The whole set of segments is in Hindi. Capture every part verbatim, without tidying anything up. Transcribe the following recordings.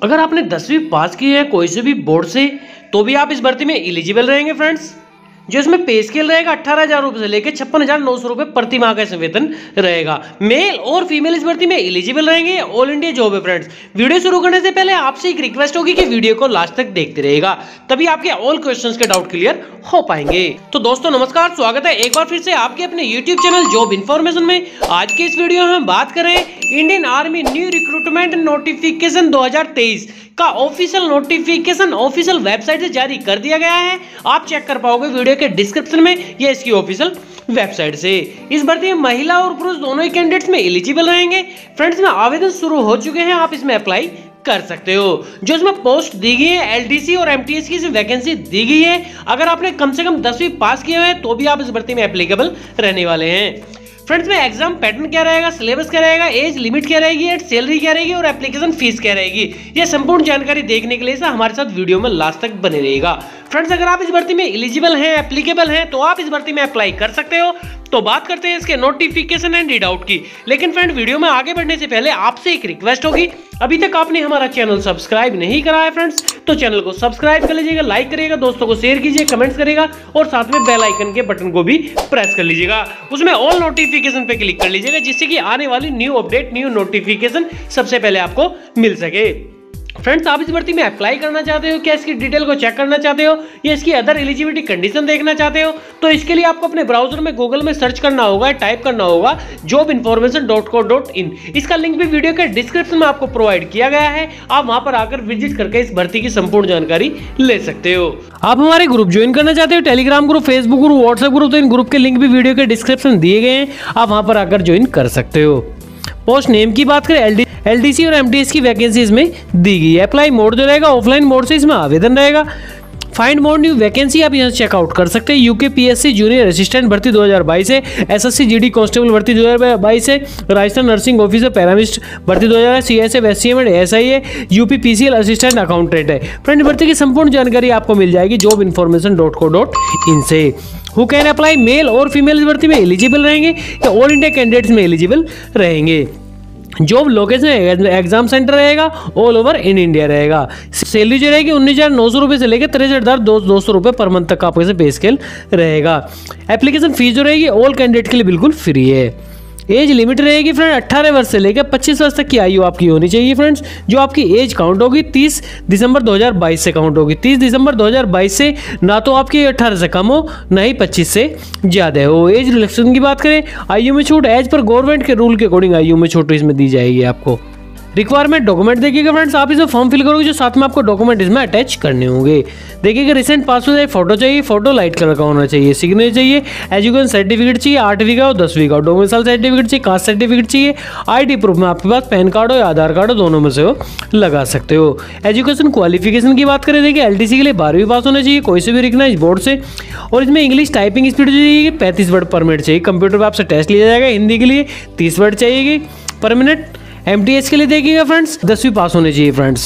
अगर आपने दसवीं पास की है कोई से भी बोर्ड से तो भी आप इस भर्ती में एलिजिबल रहेंगे फ्रेंड्स। जो इसमें पे स्केल रहेगा अट्ठारह हजार रुपए से लेकर छप्पन हजार नौ सौ रुपए प्रति माह का वेतन रहेगा। मेल और फीमेल इस भर्ती में एलिजिबल रहेंगे। ऑल इंडिया जॉब है फ्रेंड्स। वीडियो शुरू करने से पहले आपसे एक रिक्वेस्ट होगी कि वीडियो को लास्ट तक देखते रहेगा, तभी आपके ऑल क्वेश्चंस के डाउट क्लियर हो पाएंगे। तो दोस्तों नमस्कार, स्वागत है एक बार फिर से आपके अपने यूट्यूब चैनल जॉब इन्फॉर्मेशन में। आज के इस वीडियो में हम बात करें Indian army new recruitment notification दो हजार तेईस का ऑफिशियल नोटिफिकेशन ऑफिशियल वेबसाइट से जारी कर दिया गया है। आप चेक कर पाओगे वीडियो के डिस्क्रिप्शन में, ये इसकी ऑफिशियल वेबसाइट से। इस भर्ती में महिला और पुरुष दोनों ही कैंडिडेट्स में एलिजिबल रहेंगे। फ्रेंड्स में आवेदन शुरू हो चुके हैं, आप इसमें अप्लाई कर सकते हो। जो इसमें पोस्ट दी गई है एलडीसी और एमटीएस की वैकेंसी दी गई है। अगर आपने कम से कम दसवीं पास किए हुए तो भी आप इस भर्ती में एप्लीकेबल रहने वाले हैं। फ्रेंड्स में एग्जाम पैटर्न क्या रहेगा, सिलेबस क्या रहेगा, एज लिमिट क्या रहेगी, सैलरी क्या रहेगी और एप्लीकेशन फीस क्या रहेगी, ये संपूर्ण जानकारी देखने के लिए हमारे साथ वीडियो में लास्ट तक बने रहेगा। फ्रेंड्स अगर आप इस भर्ती में एलिजिबल हैं, एप्लीकेबल हैं, तो आप इस भर्ती में अप्लाई कर सकते हो। तो बात करते हैं इसके नोटिफिकेशन एंड रीड आउट की। लेकिन फ्रेंड वीडियो में आगे बढ़ने से पहले आपसे एक रिक्वेस्ट होगी, अभी तक आपने हमारा चैनल सब्सक्राइब नहीं करा है फ्रेंड्स तो चैनल को सब्सक्राइब कर लीजिएगा, लाइक करिएगा, दोस्तों को शेयर कीजिए, कमेंट्स करेगा और साथ में बेल आइकन के बटन को भी प्रेस कर लीजिएगा। उसमें ऑल नोटिफिकेशन पे क्लिक कर लीजिएगा जिससे कि आने वाली न्यू अपडेट न्यू नोटिफिकेशन सबसे पहले आपको मिल सके। फ्रेंड्स आप इस भर्ती में अप्लाई करना चाहते हो, क्या इसकी डिटेल को चेक करना चाहते हो या इसकी अदर एलिजिबिलिटी कंडीशन देखना चाहते हो, तो इसके लिए आपको अपने ब्राउजर में गूगल में सर्च करना होगा, टाइप करना होगा job information dot co dot in. इसका लिंक भी वीडियो के डिस्क्रिप्शन में आपको प्रोवाइड किया गया है। आप वहां पर आकर विजिट करके इस भर्ती की संपूर्ण जानकारी ले सकते हो। आप हमारे ग्रुप ज्वाइन करना चाहते हो, Telegram group, Facebook group, WhatsApp group, तो इन ग्रुप के लिंक भी वीडियो के डिस्क्रिप्शन दिए गए हैं, आप वहां पर आकर ज्वाइन कर सकते हो। पोस्ट नेम की बात करें एलडी एलडीसी और एमटीएस की वैकेंसी इसमें दी गई है। अप्लाई मोड जो रहेगा ऑफलाइन मोड से इसमें आवेदन रहेगा। फाइंड मोर न्यू वैकेंसी आप यहाँ चेकआउट कर सकते हैं। यूके पीएससी जूनियर असिस्टेंट भर्ती दो हज़ार बाईस है, एसएससी जीडी कांस्टेबल भर्ती दो हज़ार बाईस है, राजस्थान नर्सिंग ऑफिसर पैरामिस्ट भर्ती दो हज़ार, सीएसएफ एससीएम एंड एसआई है, यूपी पीसीएल असिस्टेंट अकाउंटेंट है। फ्रेंड भर्ती की संपूर्ण जानकारी आपको मिल जाएगी job information dot co dot in से। हु कैन अप्लाई, मेल और फीमेल भर्ती में एलिजिबल रहेंगे या ऑल इंडिया कैंडिडेट्स में एलिजिबल रहेंगे। जॉब लोकेशन एग्जाम सेंटर रहेगा, ऑल ओवर इन इंडिया रहेगा। सैलरी जो रहेगी उन्नीस हजार नौ सौ रुपये से लेकर तिरसठ हजार दो सौ रुपये पर मंथ तक का आपको पे स्केल रहेगा। एप्लीकेशन फीस जो रहेगी ऑल कैंडिडेट के लिए बिल्कुल फ्री है। एज लिमिट रहेगी फ्रेंड अट्ठारह वर्ष से लेकर पच्चीस वर्ष तक की आयु आपकी होनी चाहिए फ्रेंड्स। जो आपकी एज काउंट होगी तीस दिसंबर दो हज़ार बाईस से काउंट होगी। तीस दिसंबर दो हज़ार बाईस से ना तो आपकी अट्ठारह से कम हो ना ही पच्चीस से ज़्यादा हो। एज रिलैक्सेशन की बात करें, आयु में छूट एज पर गवर्नमेंट के रूल के अकॉर्डिंग आयु में छूट इसमें दी जाएगी आपको। रिक्वायरमेंट डॉक्यूमेंट देखिएगा फ्रेंड्स, आप इसमें फॉर्म फिल करोगे जो साथ में आपको डॉक्यूमेंट इसमें अटैच करने होंगे। देखिएगा रिसेंट पासपोर्ट साइज फोटो चाहिए, फोटो लाइट कलर का होना चाहिए, सिग्नेचर चाहिए, एजुकेशन सर्टिफिकेट चाहिए आठवीं का और दसवीं का, डोमिसाइल सर्टिफिकेट चाहिए, कास्ट सर्टिफिकेट चाहिए, आईडी प्रूफ में आपके पास पैन कार्ड हो या आधार कार्ड हो, दोनों में से हो लगा सकते हो। एजुकेशन क्वालिफिकेशन की बात करें, देखिए एलटीसी के लिए बारहवीं पास होना चाहिए कोई से भी रिकग्नाइज बोर्ड से, और इसमें इंग्लिश टाइपिंग स्पीड चाहिए पैंतीस वर्ड पर मिनट चाहिए। कंप्यूटर पर आपसे टेस्ट लिया जाएगा, हिंदी के लिए तीस वर्ड चाहिए पर मिनट। एमटीएस के लिए देखिएगा फ्रेंड्स दसवीं पास होने चाहिए फ्रेंड्स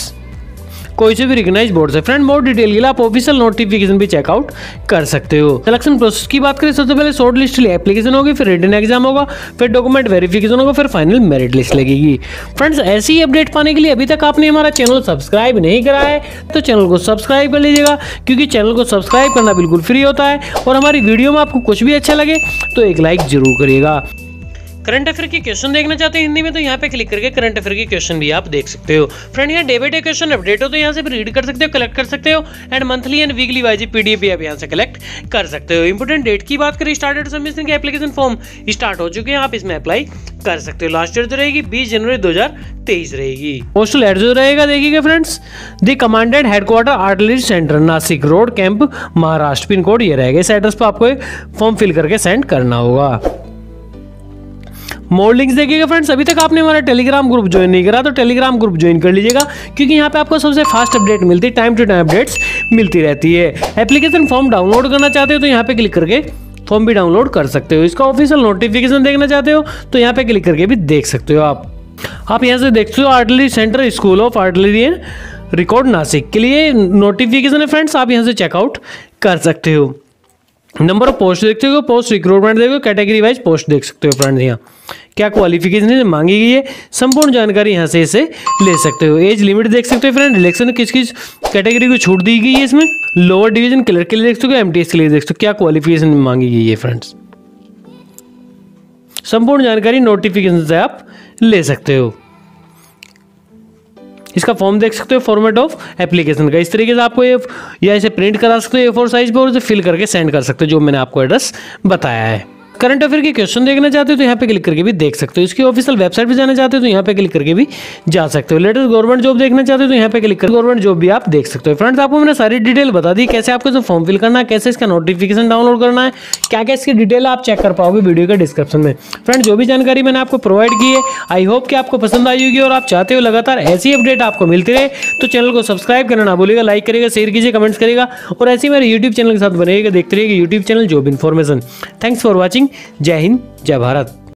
कोई से भी रिकग्नाइज बोर्ड से। फ्रेंड मोर डिटेल के लिए आप ऑफिशियल नोटिफिकेशन भी चेकआउट कर सकते हो। सिलेक्शन प्रोसेस की बात करें, सबसे पहले शॉर्ट लिस्ट के लिए एप्लीकेशन होगी, फिर रिटन एग्जाम होगा, फिर डॉक्यूमेंट वेरिफिकेशन होगा, फिर फाइनल मेरिट लिस्ट लगेगी। फ्रेंड्स ऐसी ही अपडेट पाने के लिए अभी तक आपने हमारा चैनल सब्सक्राइब नहीं करा है तो चैनल को सब्सक्राइब कर लीजिएगा, क्योंकि चैनल को सब्सक्राइब करना बिल्कुल फ्री होता है। और हमारी वीडियो में आपको कुछ भी अच्छा लगे तो एक लाइक जरूर करिएगा। करंट अफेयर के क्वेश्चन देखना चाहते हैं हिंदी में तो यहाँ पे क्लिक करके करंट अफेयर के क्वेश्चन भी आप देख सकते हो। फ्रेंड यहाँ day by day question update हो तो यहाँ से भी रीड कर सकते हो, कलेक्ट कर सकते हो, and monthly and weekly wise PDF भी आप यहाँ से कलेक्ट कर सकते हो। इंपोर्टेंट डेट की बात करें, स्टार्टेड सबमिशन के एप्लीकेशन फॉर्म स्टार्ट हो चुके हैं, आप इसमें अप्लाई कर सकते हो। लास्ट डेट जो रहेगी बीस जनवरी दो हज़ार तेईस रहेगी। पोस्टल एड्रेस जो रहेगा देखिएगा friends, the commandant headquarter artillery centre Nashik road camp Maharashtra, pin code ये रहेगा। इस एड्रेस पर आपको फॉर्म फिल करके सेंड करना होगा। मोर लिंक्स देखिएगा फ्रेंड्स, अभी तक आपने हमारा टेलीग्राम ग्रुप ज्वाइन नहीं करा तो टेलीग्राम ग्रुप ज्वाइन कर लीजिएगा, क्योंकि यहाँ पे आपको सबसे फास्ट अपडेट मिलती है, टाइम टू टाइम अपडेट्स मिलती रहती है। एप्लीकेशन फॉर्म डाउनलोड करना चाहते हो तो यहाँ पे क्लिक करके फॉर्म भी डाउनलोड कर सकते हो। इसका ऑफिशियल नोटिफिकेशन देखना चाहते हो तो यहाँ पे क्लिक करके भी देख सकते हो। आप आप यहाँ से देखते हो artillery centre school of artillery and record Nashik के लिए नोटिफिकेशन है फ्रेंड्स, आप यहाँ से चेकआउट कर सकते हो। नंबर ऑफ पोस्ट देख सकते हो, पोस्ट रिक्रूटमेंट देखो, कैटेगरी वाइज पोस्ट देख सकते हो फ्रेंड्स। यहाँ क्या क्वालिफिकेशन मांगी गई है, संपूर्ण जानकारी यहाँ से इसे ले सकते हो। एज लिमिट देख सकते हो फ्रेंड, इलेक्शन किस किस कैटेगरी को छूट दी गई है इसमें। लोअर डिवीजन क्लर्क के लिए देख सकते हो, एमटीएस के लिए देख सकते हो क्या क्वालिफिकेशन मांगी गई है फ्रेंड्स। संपूर्ण जानकारी नोटिफिकेशन से आप ले सकते हो। इसका फॉर्म देख सकते हो, फॉर्मेट ऑफ एप्लीकेशन का। इस तरीके से आपको ये या इसे प्रिंट करा सकते हो ए फोर साइज पे और इसे फिल करके सेंड कर सकते हो, जो मैंने आपको एड्रेस बताया है। करंट अफेयर के क्वेश्चन देखना चाहते हो तो यहाँ पे क्लिक करके भी देख सकते हो। इसकी ऑफिशियल वेबसाइट पे जाना चाहते हो तो यहाँ पे क्लिक करके भी जा सकते हो। लेटेस्ट गवर्नमेंट जॉब देखना चाहते हो तो यहाँ पे क्लिक कर गवर्नमेंट जॉब भी आप देख सकते हो। फ्रेंड्स आपको मैंने सारी डिटेल बता दी, कैसे आपको इसे फॉर्म फिल करना है, कैसे इसका नोटिफिकेशन डाउनलोड करना है, क्या क्या इसकी डिटेल आप चेक कर पाओगे वीडियो के डिस्क्रिप्शन में। फ्रेंड्स जो भी जानकारी मैंने आपको प्रोवाइड की है आई होप कि आपको पसंद आई होगी और आप चाहते हो लगातार ऐसी अपडेट आपको मिलती रहे तो चैनल को सब्सक्राइब करना ना भूलिएगा, लाइक करिएगा, शेयर कीजिए, कमेंट्स करिएगा और ऐसे मेरे यूट्यूब चैनल के साथ बनेगा, देखते रहिएगा YouTube channel job information. Thanks for watching. जय हिंद, जय भारत।